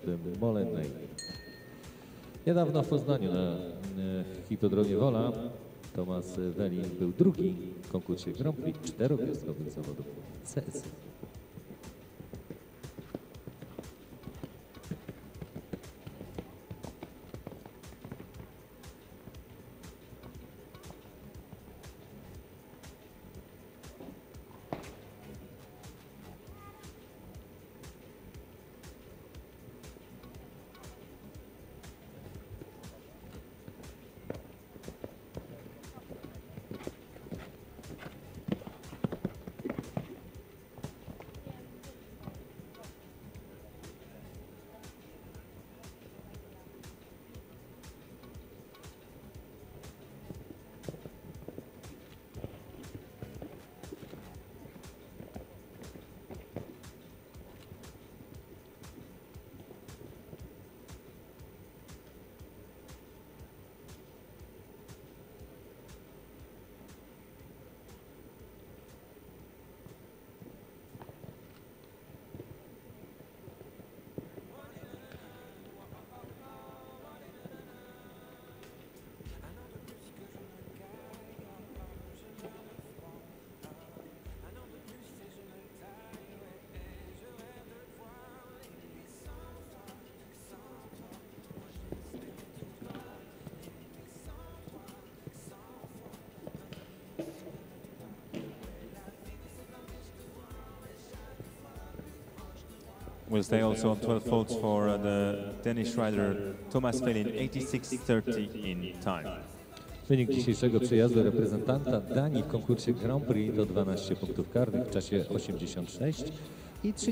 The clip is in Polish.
Molenbeek. Niedawno w Poznaniu na hipodromie Wola Tomasz Welin był drugi w konkursie Grand Prix czterogwiazdkowych zawodów CS. Will stay also on 12 votes for the Danish rider Tomasz Welin, 86.30 in time. Wynik dzisiejszego przejazdu reprezentanta Danii w konkursie Grand Prix to 12 punktów karnych w czasie 86 i 30.